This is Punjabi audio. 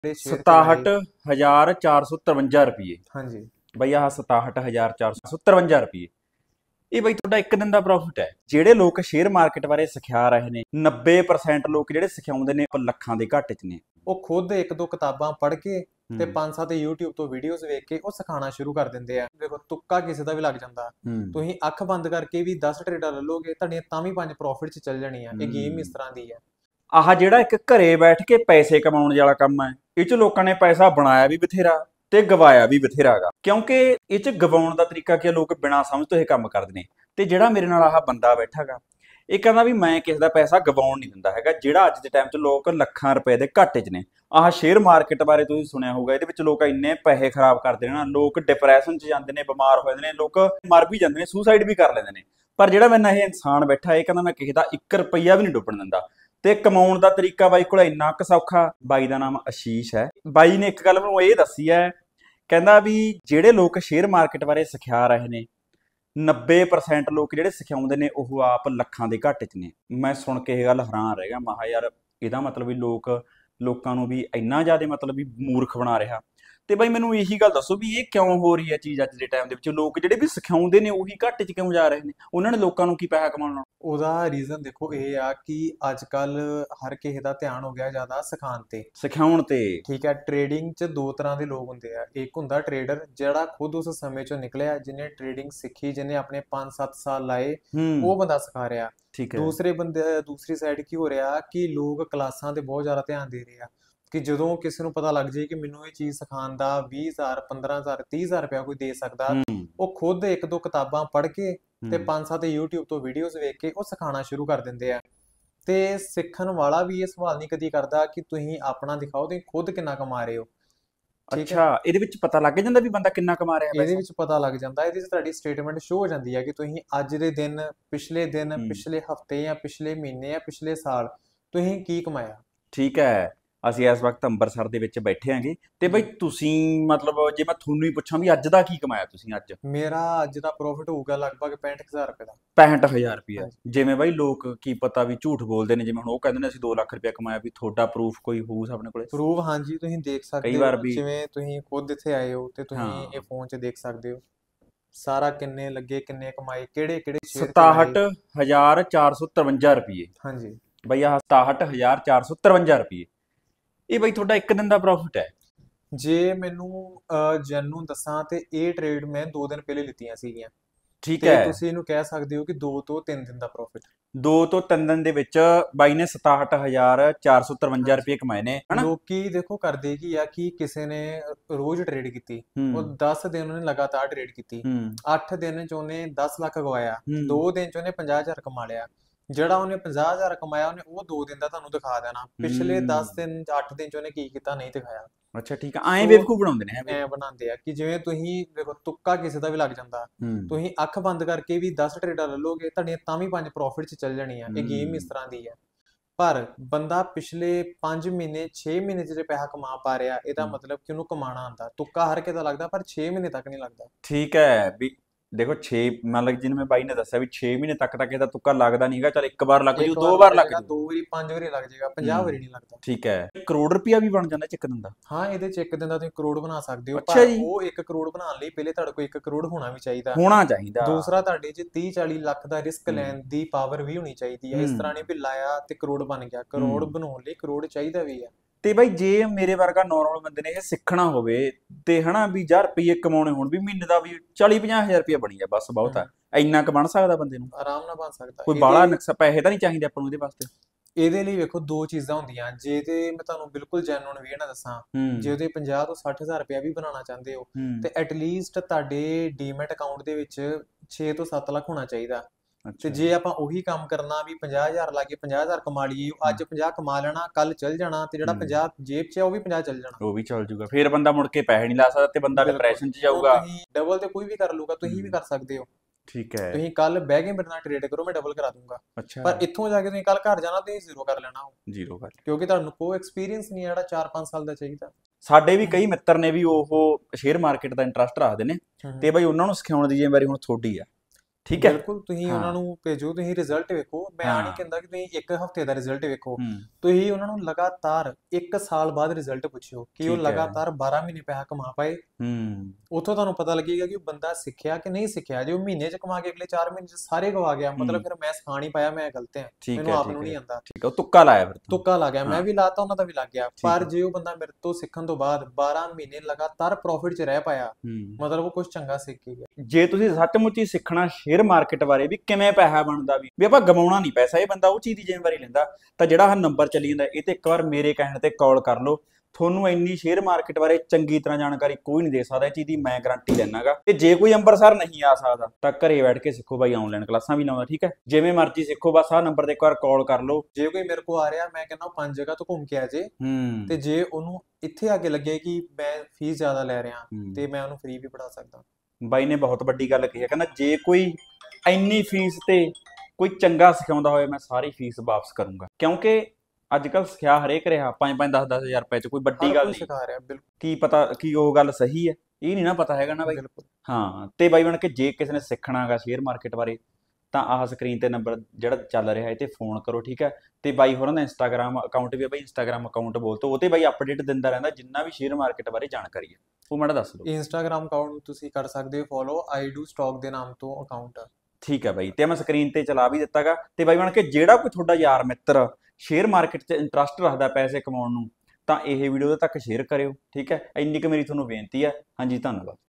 ₹67,453 हाँ जी। ਬਈ ਆਹ 67,453 ਰੁਪਏ ਇਹ ਬਈ ਤੁਹਾਡਾ ਇੱਕ ਦਿਨ ਦਾ ਪ੍ਰੋਫਿਟ ਹੈ। ਜਿਹੜੇ ਲੋਕ ਸ਼ੇਅਰ ਮਾਰਕੀਟ ਬਾਰੇ ਸਿਖਾ ਰਹੇ ਨੇ 90% ਲੋਕ ਜਿਹੜੇ ਸਿਖਾਉਂਦੇ ਨੇ ਉਹ ਲੱਖਾਂ ਦੇ ਘਾਟੇ 'ਚ ਨੇ। ਉਹ ਖੁਦ ਇੱਕ ਦੋ ਕਿਤਾਬਾਂ ਪੜ੍ਹ ਕੇ ਤੇ 5-7 YouTube ਤੋਂ ਵੀਡੀਓਜ਼ ਵੇਖ ਕੇ ਉਹ ਸਿਖਾਉਣਾ ਸ਼ੁਰੂ ਕਰ ਦਿੰਦੇ ਆ। ਦੇਖੋ ਤੁੱਕਾ ਕਿਸੇ ਦਾ ਵੀ ਲੱਗ ਜਾਂਦਾ। ਤੁਸੀਂ ਅੱਖ ਬੰਦ ਕਰਕੇ ਵੀ 10 ਟ੍ਰੇਡਾਂ ਲੈ ਲੋਗੇ, ਤੁਹਾਡੀਆਂ ਤਾਂ ਵੀ 5 ਪ੍ਰੋਫਿਟ 'ਚ ਚੱਲ ਜਾਣੀਆਂ। ਇਹ ਗੇਮ ਇਸ ਤਰ੍ਹਾਂ ਦੀ ਹੈ। ਆਹ ਜਿਹੜਾ ਇੱਕ ਘਰੇ ਬੈਠ ਕੇ ਪੈਸੇ ਕਮਾਉਣ ਵਾਲਾ ਕੰਮ ਹੈ, ਇਹ 'ਚ ਲੋਕਾਂ ਨੇ ਪੈਸਾ ਬਣਾਇਆ ਵੀ ਬਥੇਰਾ ਤੇ ਗਵਾਇਆ ਵੀ ਬਥੇਰਾ ਗਾ। ਕਿਉਂਕਿ ਇਹ 'ਚ ਗਵਾਉਣ ਦਾ ਤਰੀਕਾ ਕੀ, ਲੋਕ ਬਿਨਾਂ ਸਮਝ ਤੋਂ ਇਹ ਕੰਮ ਕਰਦੇ ਨੇ। ਤੇ ਜਿਹੜਾ ਮੇਰੇ ਨਾਲ ਆਹ ਬੰਦਾ ਬੈਠਾ ਗਾ, ਇਹ ਕਹਿੰਦਾ ਵੀ ਮੈਂ ਕਿਸੇ ਦਾ ਪੈਸਾ ਗਵਾਉਣ ਨਹੀਂ ਦਿੰਦਾ ਹੈਗਾ। ਜਿਹੜਾ ਅੱਜ ਦੇ ਟਾਈਮ 'ਚ ਲੋਕ ਲੱਖਾਂ ਰੁਪਏ ਦੇ ਘਾਟੇ 'ਚ ਨੇ। ਆਹ ਸ਼ੇਅਰ ਮਾਰਕੀਟ ਬਾਰੇ ਤੁਸੀਂ ਸੁਣਿਆ ਹੋਊਗਾ, ਇਹਦੇ ਵਿੱਚ ਲੋਕ ਇੰਨੇ ਪੈਸੇ ਖਰਾਬ ਕਰਦੇ ਨੇ ਨਾ, ਲੋਕ ਡਿਪਰੈਸ਼ਨ 'ਚ ਜਾਂਦੇ ਨੇ, ਬਿਮਾਰ ਹੋ ਜਾਂਦੇ ਨੇ, ਲੋਕ ਮਰ ਵੀ ਜਾਂਦੇ ਨੇ, ਸੁਸਾਈਡ ਵੀ ਕਰ ਲੈਂਦੇ ਨੇ। ਪਰ ਜਿਹੜਾ ਮੇਰੇ ਨਾਲ ਇਹ ਇਨਸਾਨ ਬੈਠਾ, ਇਹ ਕਹਿੰਦਾ ਮੈਂ ਕਿਸੇ ਦਾ 1 ਰੁਪਈਆ ਵੀ ਨਹੀਂ ਡੁੱਬਣ ਦਿੰਦਾ। ਤੇ ਕਮਾਉਣ ਦਾ ਤਰੀਕਾ ਬਾਈ ਕੋਲ ਇੰਨਾ ਕੁ ਸੌਖਾ। ਬਾਈ ਦਾ ਨਾਮ ਆਸ਼ੀਸ਼ ਹੈ। ਬਾਈ ਨੇ ਇੱਕ ਗੱਲ ਮੈਨੂੰ ਇਹ ਦੱਸੀ ਹੈ, ਕਹਿੰਦਾ ਵੀ ਜਿਹੜੇ ਲੋਕ ਸ਼ੇਅਰ ਮਾਰਕੀਟ ਬਾਰੇ ਸਿਖਾ ਰਹੇ ਨੇ 90% ਲੋਕ ਜਿਹੜੇ ਸਿਖਾਉਂਦੇ ਨੇ ਉਹ ਆਪ ਲੱਖਾਂ ਦੇ ਘਾਟੇ 'ਚ ਨੇ। ਮੈਂ ਸੁਣ ਕੇ ਇਹ ਗੱਲ ਹੈਰਾਨ ਰਹਿ ਗਿਆ। ਮਹਾ ਯਾਰ ਇਹਦਾ ਮਤਲਬ ਵੀ ਲੋਕਾਂ ਨੂੰ ਵੀ ਇੰਨਾ ਜ਼ਿਆਦਾ ਮਤਲਬ ਵੀ ਮੂਰਖ ਬਣਾ ਰਿਹਾ। ਤੇ ਬਾਈ ਮੈਨੂੰ ਇਹੀ ਗੱਲ ਦੱਸੋ ਵੀ ਇਹ ਕਿਉਂ ਹੋ ਰਹੀ ਹੈ ਚੀਜ਼ ਅੱਜ ਦੇ ਟਾਈਮ ਦੇ ਵਿੱਚ? ਲੋਕ ਜਿਹੜੇ ਵੀ ਸਿਖਾਉਂਦੇ ਨੇ ਉਹੀ ਘਾਟੇ 'ਚ ਕਿਉਂ ਜਾ ਰਹੇ ਨੇ? ਉਹਨਾਂ ਨੇ ਲੋਕਾਂ ਨੂੰ ਕੀ ਪੈਸਾ ਕਮਾਉਣਾ? ਉਹਦਾ ਰੀਜ਼ਨ ਦੇਖੋ ਇਹ ਆ ਕਿ ਅੱਜ ਕੱਲ ਹਰ ਕਿਸੇ ਦਾ ਧਿਆਨ ਹੋ ਗਿਆ ਜ਼ਿਆਦਾ ਸਿਖਾਉਣ ਤੇ। ਠੀਕ ਹੈ। ਟ੍ਰੇਡਿੰਗ 'ਚ ਦੋ ਤਰ੍ਹਾਂ ਦੇ ਲੋਕ ਹੁੰਦੇ ਆ। ਇੱਕ ਹੁੰਦਾ ਟ੍ਰੇਡਰ, ਜਿਹੜਾ ਖੁਦ ਉਸ ਸਮੇਂ 'ਚੋਂ ਨਿਕਲਿਆ, ਜਿਹਨੇ ਟ੍ਰੇਡਿੰਗ ਸਿੱਖੀ, ਜਿਹਨੇ ਆਪਣੇ 5-7 ਸਾਲ ਲਾਏ, ਉਹ ਬੰਦਾ ਸਿਖਾ ਰਿਹਾ। ਠੀਕ ਹੈ। ਦੂਸਰੀ ਸਾਈਡ ਕੀ ਹੋ ਰਿਹਾ ਕਿ ਲੋਕ ਕਲਾਸਾਂ ਤੇ ਬਹੁਤ ਜ਼ਿਆਦਾ ਧਿਆਨ ਦੇ ਰਹੇ ਆ ਕਿ ਜਦੋਂ ਕਿਸੇ ਨੂੰ ਪਤਾ ਲੱਗ ਜਾਏ ਕਿ ਮੈਨੂੰ ਇਹ ਚੀਜ਼ ਸਿਖਾਉਣ ਦਾ 20,000 15,000 30,000 ਰੁਪਇਆ ਕੋਈ ਦੇ ਸਕਦਾ, ਉਹ ਖੁਦ ਇੱਕ ਦੋ ਕਿਤਾਬਾਂ ਪੜ੍ਹ ਕੇ ਤੇ 5-7 YouTube ਤੋਂ ਵੀਡੀਓਜ਼ ਵੇਖ ਕੇ ਉਹ ਸਿਖਾਉਣਾ ਸ਼ੁਰੂ ਕਰ ਦਿੰਦੇ ਆ। ਤੇ ਸਿੱਖਣ ਵਾਲਾ ਵੀ ਇਹ ਸਵਾਲ ਨਹੀਂ ਕਦੀ ਕਰਦਾ ਕਿ ਤੁਸੀਂ ਆਪਣਾ ਦਿਖਾਓ, ਤੁਸੀਂ ਖੁਦ ਕਿੰਨਾ ਕਮਾ ਰਹੇ ਹੋ। ਅੱਛਾ, ਇਹਦੇ ਵਿੱਚ ਪਤਾ ਲੱਗ ਜਾਂਦਾ ਵੀ ਬੰਦਾ ਕਿੰਨਾ ਕਮਾ ਰਿਹਾ? ਇਹਦੇ ਵਿੱਚ ਪਤਾ ਲੱਗ ਜਾਂਦਾ। ਇਹਦੇ ਵਿੱਚ ਤੁਹਾਡੀ ਸਟੇਟਮੈਂਟ ਸ਼ੋ ਹੋ ਜਾਂਦੀ ਹੈ ਕਿ ਤੁਸੀਂ ਅੱਜ ਦੇ ਦਿਨ, ਪਿਛਲੇ ਹਫ਼ਤੇ ਜਾਂ ਪਿਛਲੇ ਮਹੀਨੇ ਜਾਂ ਪਿਛਲੇ ਸਾਲ ਤੁਸੀਂ ਕੀ ਕਮਾਇਆ। ਠੀਕ ਹੈ। ਅਸੀਂ ਇਸ ਵਕਤ ਅੰਮ੍ਰਿਤਸਰ ਦੇ ਵਿੱਚ ਬੈਠੇ ਆਂਗੇ ਤੇ ਬਈ ਤੁਸੀਂ ਮਤਲਬ ਜੇ ਮੈਂ ਤੁਹਾਨੂੰ ਹੀ ਪੁੱਛਾਂ ਵੀ ਅੱਜ ਦਾ ਕੀ ਕਮਾਇਆ ਤੁਸੀਂ? ਅੱਜ ਮੇਰਾ ਅੱਜ ਦਾ ਪ੍ਰੋਫਿਟ ਹੋਊਗਾ ਲਗਭਗ 65,000 ਰੁਪਏ ਦਾ। 65,000 ਰੁਪਇਆ। ਜਿਵੇਂ ਬਾਈ ਲੋਕ ਕੀ ਪਤਾ ਵੀ ਝੂਠ ਬੋਲਦੇ ਨੇ, ਜਿਵੇਂ ਹੁਣ ਉਹ ਕਹਿੰਦੇ ਨੇ ਅਸੀਂ 2 ਲੱਖ ਰੁਪਇਆ ਕਮਾਇਆ, ਵੀ ਤੁਹਾਡਾ ਪ੍ਰੂਫ ਕੋਈ ਹੋਊ ਆਪਣੇ ਕੋਲੇ? ਪ੍ਰੂਫ ਹਾਂਜੀ, ਤੁਸੀਂ ਦੇਖ ਸਕਦੇ ਹੋ। ਜਿਵੇਂ ਤੁਸੀਂ ਖੁਦ ਇੱਥੇ ਆਏ ਹੋ ਤੇ ਤੁਸੀਂ ਇਹ ਫੋਨ 'ਚ ਦੇਖ ਸਕਦੇ ਹੋ ਸਾਰਾ ਕਿੰਨੇ ਲੱਗੇ, ਕਿੰਨੇ ਕਮਾਏ, ਕਿਹੜੇ ਸ਼ੇਅਰ। 67,453 ਰੁਪਏ। ਹਾਂਜੀ ਬਈ ਆਹ 67,453 ਰੁਪਏ ਇਹ ਬਈ ਤੁਹਾਡਾ ਇੱਕ ਦਿਨ ਦਾ ਪ੍ਰੋਫਿਟ ਹੈ। ਜੇ ਮੈਨੂੰ ਜੈਨੂਨ ਦੱਸਾਂ ਤੇ ਇਹ ਟ੍ਰੇਡ ਮੈਂ 2 ਦਿਨ ਪਹਿਲੇ ਲਿੱਤੀਆਂ ਸੀਗੀਆਂ। ਠੀਕ ਹੈ। ਤੁਸੀਂ ਇਹਨੂੰ ਕਹਿ ਸਕਦੇ ਹੋ ਕਿ 2 ਤੋਂ 3 ਦਿਨ ਦਾ ਪ੍ਰੋਫਿਟ। 2 ਤੋਂ 3 ਦਿਨ ਦੇ ਵਿੱਚ ਬਾਈ ਨੇ 67,453 ਰੁਪਏ ਕਮਾਏ ਨੇ, ਹਨਾ? ਲੋਕੀ ਦੇਖੋ ਕਰਦੇ ਕੀ ਆ ਕਿ ਕਿਸੇ ਨੇ ਰੋਜ਼ ਟ੍ਰੇਡ ਕੀਤੀ, ਉਹ 10 ਦਿਨ ਉਹਨੇ ਲਗਾਤਾਰ ਟ੍ਰੇਡ ਕੀਤੀ, 8 ਦਿਨ ਚ ਉਹਨੇ 10 ਲੱਖ ਗਵਾਇਆ, 2 ਦਿਨ ਚ ਉਹਨੇ 50,000 ਕਮਾ ਲਿਆ। ਜਿਹੜਾ ਉਹਨੇ 50,000 ਕਮਾਇਆ ਉਹਨੇ ਉਹ 2 ਦਿਨ ਦਾ ਤੁਹਾਨੂੰ ਦਿਖਾ ਦੇਣਾ। ਪਿਛਲੇ 10 ਦਿਨ 8 ਦਿਨ ਚ ਉਹਨੇ ਕੀ ਕੀਤਾ ਨਹੀਂ ਦਿਖਾਇਆ। ਅੱਛਾ ਠੀਕ ਆ। ਐਂ ਬੇਵਕੂਫ ਬਣਾਉਂਦੇ ਨੇ। ਐ ਬਣਾਉਂਦੇ ਆ ਕਿ ਜਿਵੇਂ ਤੁਸੀਂ ਦੇਖੋ ਤੁੱਕਾ ਕਿਸੇ ਦਾ ਵੀ ਲੱਗ ਜਾਂਦਾ। ਤੁਸੀਂ ਅੱਖ ਬੰਦ ਕਰਕੇ ਵੀ 10 ਟ੍ਰੇਡਾਂ ਲੈ ਲੋਗੇ, ਤੁਹਾਡੀਆਂ ਤਾਂ ਵੀ 5 ਪ੍ਰੋਫਿਟ 'ਚ ਚੱਲ ਜਾਣੀਆਂ। ਇਹ ਗੇਮ ਇਸ ਤਰ੍ਹਾਂ ਦੀ ਹੈ। ਪਰ ਬੰਦਾ ਪਿਛਲੇ 5 ਮਹੀਨੇ 6 ਮਹੀਨੇ 'ਚ ਜੇ ਪੈਸਾ ਕਮਾ ਪਾ ਰਿਹਾ, ਇਹਦਾ ਮਤਲਬ ਕਿ ਉਹਨੂੰ ਕਮਾਉਣਾ ਆਉਂਦਾ। ਤੁੱਕਾ ਹਰ ਕਿਸੇ ਦਾ ਲੱਗਦਾ ਪਰ 6 ਮਹੀਨੇ ਤੱਕ ਨਹੀਂ ਲੱਗਦਾ। ਠੀਕ ਹੈ। ਵੀ ਦੇਖੋ 6 ਮਤਲਬ ਜਿਵੇਂ ਬਾਈ ਨੇ ਦੱਸਿਆ ਵੀ 6 ਮਹੀਨੇ ਤੱਕ ਤਾਂ ਇਹਦਾ ਤੁੱਕਾ ਲੱਗਦਾ ਨਹੀਂ ਹੈਗਾ। ਚਲ 1 ਵਾਰ ਲੱਗ ਜੂ, 2 ਵਾਰ ਲੱਗ ਜੂ, 2 ਵਾਰੀ 5 ਵਾਰੀ ਲੱਗ ਜਾਏਗਾ, 50 ਵਾਰੀ ਨਹੀਂ ਲੱਗਦਾ। ਠੀਕ ਹੈ। 1 ਕਰੋੜ ਰੁਪਇਆ ਵੀ ਬਣ ਜਾਂਦਾ 1 ਦਿਨ ਦਾ? ਹਾਂ, ਇਹਦੇ 'ਚ 1 ਦਿਨ ਦਾ ਤੁਸੀਂ ਕਰੋੜ ਬਣਾ ਸਕਦੇ ਹੋ। ਪਰ ਉਹ 1 ਕਰੋੜ ਬਣਾਉਣ ਲਈ ਪਹਿਲੇ ਤੁਹਾਡੇ ਕੋਲ 1 ਕਰੋੜ ਹੋਣਾ ਵੀ ਚਾਹੀਦਾ। ਦੂਸਰਾ ਤੁਹਾਡੇ 'ਚ 30-40 ਲੱਖ ਦਾ ਰਿਸਕ ਲੈਣ ਦੀ ਪਾਵਰ ਵੀ ਹੋਣੀ ਚਾਹੀਦੀ ਹੈ। ਇਸ ਤਰ੍ਹਾਂ ਨਹੀਂ ਵੀ ਲਾਇਆ ਤੇ ਕਰੋੜ ਬਣ ਗਿਆ। ਕਰੋੜ ਬਣਾਉਣ ਲਈ ਕਰੋੜ ਚਾਹੀਦਾ ਵੀ ਹੈ। ਤੇ ਬਾਈ ਜੇ ਮੇਰੇ ਵਰਗਾ ਨਾਰਮਲ ਬੰਦੇ ਨੇ ਇਹ ਸਿੱਖਣਾ ਹੋਵੇ ਤੇ ਹਨਾ ਵੀ 1000 ਰੁਪਏ ਕਮਾਉਣੇ ਹੋਣ, ਵੀ ਮਹੀਨੇ ਦਾ ਵੀ 40-50 ਹਜ਼ਾਰ ਰੁਪਇਆ ਬਣੀ ਜਾ ਬਸ, ਬਹੁਤ ਹੈ। ਇੰਨਾ ਕੁ ਬਣ ਸਕਦਾ ਬੰਦੇ ਨੂੰ? ਆਰਾਮ ਨਾਲ ਬਣ ਸਕਦਾ। ਕੋਈ ਬਾਹਲਾ ਨਕਸ਼ਾ ਪੈਸੇ ਤਾਂ ਨਹੀਂ ਚਾਹੀਦੇ ਆਪਾਂ ਨੂੰ ਇਹਦੇ ਵਾਸਤੇ? ਇਹਦੇ ਲਈ ਵੇਖੋ 2 ਚੀਜ਼ਾਂ ਹੁੰਦੀਆਂ। ਜੇ ਤੇ ਮੈਂ ਤੁਹਾਨੂੰ ਬਿਲਕੁਲ ਜੈਨੂਨ ਵੀ ਨਾ ਦੱਸਾਂ, ਜੇ ਉਹਦੇ 50 ਤੋਂ 60,000 ਰੁਪਇਆ ਵੀ ਬਣਾਉਣਾ ਚਾਹੁੰਦੇ ਹੋ ਤੇ ਐਟਲੀਸਟ ਤੁਹਾਡੇ ਡੀਮੈਟ ਅਕਾਊਂਟ ਦੇ ਵਿੱਚ 6 ਤੋਂ 7 ਲੱਖ ਹੋਣਾ ਚਾਹੀਦਾ। ਤੇ ਜੇ ਆਪਾਂ ਉਹੀ ਕੰਮ ਕਰਨਾ ਵੀ 50,000 ਲਾ ਕੇ 50,000 ਕਮਾ ਲਈਏ, ਅੱਜ 50 ਕਮਾ ਲੈਣਾ, ਕੱਲ ਚੱਲ ਜਾਣਾ, ਤੇ ਜਿਹੜਾ 50 ਜੇਬ 'ਚ ਆ ਉਹ ਵੀ 50 ਚੱਲ ਜਾਣਾ। ਉਹ ਵੀ ਚੱਲ ਜੂਗਾ। ਫਿਰ ਬੰਦਾ ਮੁੜ ਕੇ ਪੈਸੇ ਨਹੀਂ ਲਾ ਸਕਦਾ ਤੇ ਬੰਦਾ ਡਿਪਰੈਸ਼ਨ 'ਚ ਜਾਊਗਾ। ਡਬਲ ਤੇ ਕੋਈ ਵੀ ਕਰ ਲੂਗਾ, ਤੁਸੀਂ ਵੀ ਕਰ ਸਕਦੇ ਹੋ। ਠੀਕ ਹੈ। ਤੁਸੀਂ ਕੱਲ ਬਹਿ ਕੇ ਮੇਰੇ ਨਾਲ ਟ੍ਰੇਡ ਕਰੋ, ਮੈਂ ਡਬਲ ਕਰਾ ਦੂੰਗਾ। ਪਰ ਇੱਥੋਂ ਜਾ ਕੇ ਤੁਸੀਂ ਕੱਲ ਘਰ ਜਾਣਾ ਤੇ ਜ਼ੀਰੋ ਕਰ ਲੈਣਾ। ਜ਼ੀਰੋ ਕਰ, ਕਿਉਂਕਿ ਤੁਹਾਨੂੰ ਕੋਈ ਐਕਸਪੀਰੀਅੰਸ ਨਹੀਂ ਹੈ ਜਿਹੜਾ 4-5 ਸਾਲ ਦਾ ਚਾਹੀਦਾ। ਸਾਡੇ ਵੀ ਕਈ ਮਿੱਤਰ ਨੇ ਵੀ ਉਹ ਸ਼ੇਅਰ ਮਾਰਕੀਟ ਦਾ ਇੰਟਰਸਟ ਰੱਖਦੇ ਨੇ ਤੇ ਬਈ ਉਹਨਾਂ ਨੂੰ ਸਿਖਾਉਣ ਦੀ ਜ਼ਿੰਮੇਵਾਰੀ ਹੁਣ ਤੁਹਾਡੀ ਆ। ਠੀਕ ਹੈ। ਬਿਲਕੁਲ ਤੁਸੀਂ ਹਾਂ ਉਹਨਾਂ ਨੂੰ ਭੇਜੋ, ਤੁਸੀਂ ਰਿਜ਼ਲਟ ਵੇਖੋ। ਮੈਂ ਆ ਨਹੀਂ ਹਾਂ ਕਹਿੰਦਾ ਕਿ ਤੁਸੀਂ ਇੱਕ ਹਫ਼ਤੇ ਦਾ ਰਿਜ਼ਲਟ ਵੇਖੋ, ਹੂੰ ਤੁਸੀਂ ਉਹਨਾਂ ਨੂੰ ਲਗਾਤਾਰ 1 ਸਾਲ ਬਾਅਦ ਰਿਜ਼ਲਟ ਪੁੱਛਿਓ ਕਿ ਉਹ ਠੀਕ ਹੈ ਲਗਾਤਾਰ 12 ਮਹੀਨੇ ਪੈਸਾ ਕਮਾ ਪਾਏ। ਹੂੰ ਉੱਥੋਂ ਤੁਹਾਨੂੰ ਪਤਾ ਲੱਗੇਗਾ ਕਿ ਉਹ ਬੰਦਾ ਸਿੱਖਿਆ ਕਿ ਨਹੀਂ ਸਿੱਖਿਆ। ਜੇ ਉਹ ਮਹੀਨੇ 'ਚ ਕਮਾ ਕੇ ਅਗਲੇ 4 ਮਹੀਨੇ 'ਚ ਸਾਰੇ ਗਵਾ ਗਿਆ, ਮਤਲਬ ਫਿਰ ਮੈਂ ਸਿਖਾ ਨਹੀਂ ਪਾਇਆ, ਮੈਂ ਗਲਤ ਹਾਂ, ਠੀਕ ਮੈਨੂੰ ਹੈ ਆਪ ਠੀਕ ਨੂੰ ਹੈ ਨਹੀਂ ਆਉਂਦਾ। ਠੀਕ ਹੈ, ਉਹ ਤੁੱਕਾ ਲਾਇਆ ਫਿਰ ਤੂੰ। ਤੁੱਕਾ ਲੱਗ ਗਿਆ, ਮੈਂ ਹਾਂ ਵੀ ਲਾਤਾ, ਉਹਨਾਂ ਦਾ ਵੀ ਲੱਗ ਗਿਆ। ਠੀਕ ਪਰ ਹੈ ਜੇ ਉਹ ਬੰਦਾ ਮੇਰੇ ਤੋਂ ਸਿੱਖਣ ਤੋਂ ਬਾਅਦ 12 ਮਹੀਨੇ ਲਗਾਤਾਰ ਪ੍ਰੋਫਿਟ 'ਚ ਰਹਿ ਪਾਇਆ, ਹੂੰ ਮਤਲਬ ਉਹ ਕੁਝ ਚੰਗਾ ਸਿੱਖ ਕੇ ਗਿਆ। ਜੇ ਤੁਸੀਂ ਸੱਚਮੁੱਚ ਹੀ ਸਿੱਖਣਾ ਸ਼ੇਅਰ ਮਾਰਕੀਟ ਬਾਰੇ ਵੀ ਕਿਵੇਂ ਪੈਸਾ ਬਣਦਾ, ਵੀ ਆਪਾਂ ਗਵਾਉਣਾ ਨਹੀਂ ਪੈਸਾ, ਇਹ ਬੰਦਾ ਉਹ ਚੀਜ਼ ਦੀ ਜ਼ਿੰਮੇਵਾਰੀ ਲੈਂਦਾ, ਤਾਂ ਜਿਹੜਾ ਆਹ ਨੰਬਰ ਚੱਲੀ ਜਾਂਦਾ ਇਹ ਤੇ ਇੱਕ ਵਾਰ ਮੇਰੇ ਕਹਿਣ ਤੇ ਕਾਲ ਕਰ ਲਓ। ਤੁਹਾਨੂੰ ਇੰਨੀ ਸ਼ੇਅਰ ਮਾਰਕੀਟ ਬਾਰੇ ਚੰਗੀ ਤਰ੍ਹਾਂ ਜਾਣਕਾਰੀ ਕੋਈ ਨਹੀਂ ਦੇ ਸਕਦਾ, ਇਹ ਚੀਜ਼ ਦੀ ਮੈਂ ਗਾਰੰਟੀ ਲੈਣਾਗਾ। ਤੇ ਜੇ ਕੋਈ ਅੰਮ੍ਰਿਤਸਰ ਨਹੀਂ ਆ ਸਕਦਾ ਤਾਂ ਘਰੇ ਬੈਠ ਕੇ ਸਿੱਖੋ ਬਾਈ, ਆਨਲਾਈਨ ਕਲਾਸਾਂ ਵੀ ਲਾਉਂਦਾ, ਠੀਕ ਹੈ। ਜਿਵੇਂ ਮਰਜ਼ੀ ਸਿੱਖੋ, ਬਸ ਆਹ ਨੰਬਰ ਤੇ ਇੱਕ ਵਾਰ ਕਾਲ ਕਰ ਲਓ। ਜੇ ਕੋਈ ਮੇਰੇ ਕੋਲ ਆ ਰਿਹਾ, ਮੈਂ ਕਹਿੰਦਾ 5 ਜਗ੍ਹਾ ਤੋਂ ਘੁੰਮ ਕੇ ਆ ਜੇ, ਤੇ ਹੂੰ ਜੇ ਉਹਨੂੰ ਇੱਥੇ ਆ ਕੇ ਲੱਗੇ ਕਿ ਮੈਂ ਫੀਸ ਜ਼ਿਆਦਾ ਲੈ ਰਿਹਾ ਹੂੰ ਤੇ ਮੈਂ ਉਹਨੂੰ ਫ੍ਰੀ ਵੀ ਪੜ੍ਹਾ ਸਕਦਾ। ਬਾਈ ਨੇ ਬਹੁਤ ਵੱਡੀ ਗੱਲ ਕਹੀ ਹੈ, ਕਹਿੰਦਾ ਜੇ ਕੋਈ ਇੰਨੀ ਫੀਸ ਤੇ ਕੋਈ ਚੰਗਾ ਸਿਖਾਉਂਦਾ ਹੋਵੇ ਮੈਂ ਸਾਰੀ ਫੀਸ ਵਾਪਸ ਕਰੂੰਗਾ, ਕਿਉਂਕਿ ਅੱਜ ਕੱਲ੍ਹ ਸਿਖਿਆ ਹਰੇਕ ਰਿਹਾ 5-5 10-10 ਹਜ਼ਾਰ ਰੁਪਏ ਚ ਕੋਈ ਵੱਡੀ ਹਰ ਗੱਲ ਕੋਈ ਨਹੀਂ। ਸਿਖਾ ਰਿਹਾ, ਬਿਲਕੁਲ ਕੀ ਪਤਾ ਕੀ ਉਹ ਗੱਲ ਸਹੀ ਹੈ, ਇਹ ਨਹੀਂ ਨਾ ਪਤਾ ਹੈਗਾ ਨਾ ਬਾਈ। ਬਿਲਕੁਲ। ਹਾਂ ਤੇ ਬਾਈ ਬਣ ਕੇ ਜੇ ਕਿਸੇ ਨੇ ਸਿੱਖਣਾਗਾ ਸ਼ੇਅਰ ਮਾਰਕੀਟ ਬਾਰੇ ਤਾਂ ਆਹ ਸਕਰੀਨ ਤੇ ਨੰਬਰ ਜਿਹੜਾ ਚੱਲ ਰਿਹਾ ਇਹ ਤੇ ਫੋਨ ਕਰੋ, ਠੀਕ ਹੈ। ਤੇ ਬਾਈ ਹੋਰਾਂ ਦਾ ਇੰਸਟਾਗ੍ਰਾਮ ਅਕਾਊਂਟ ਵੀ ਹੈ ਬਾਈ, ਇੰਸਟਾਗ੍ਰਾਮ ਅਕਾਊਂਟ ਬੋਲ ਤੋ, ਉਹ ਤੇ ਬਾਈ ਅਪਡੇਟ ਦਿੰਦਾ ਰਹਿੰਦਾ ਜਿੰਨਾ ਵੀ ਸ਼ੇਅਰ ਮਾਰਕੀਟ ਬਾਰੇ ਜਾਣਕਾਰੀ ਹੈ, ਉਹ ਮਾੜਾ ਦੱਸ ਦਿਓ। ਇੰਸਟਾਗ੍ਰਾਮ ਅਕਾਊਂਟ ਤੁਸੀਂ ਕਰ ਸਕਦੇ ਹੋ ਫੋਲੋ, ਆਈ ਡੂ ਸਟਾਕ ਦੇ ਨਾਮ ਤੋਂ ਅਕਾਊਂਟ ਆ। ਠੀਕ ਹੈ ਬਾਈ, ਤੇ ਮੈਂ ਸਕਰੀਨ ਤੇ ਚਲਾ ਵੀ ਦਿੱਤਾਗਾ। ਤੇ ਬਾਈ ਬਣ ਕੇ ਜਿਹੜਾ ਕੋਈ ਤੁਹਾਡਾ ਯਾਰ ਮਿੱਤਰ ਸ਼ੇਅਰ ਮਾਰਕੀਟ 'ਚ ਇੰਟਰਸਟ ਰੱਖਦਾ ਪੈਸੇ ਕਮਾਉਣ ਨੂੰ, ਤਾਂ ਇਹ ਵੀਡੀਓ ਤੱਕ ਸ਼ੇਅਰ ਕਰਿਓ, ਠੀਕ ਹੈ। ਇੰਨੀ ਕੁ ਮੇਰੀ ਤੁਹਾਨੂੰ ਬੇਨਤੀ ਹੈ। ਹਾਂਜੀ ਧੰਨਵਾਦ।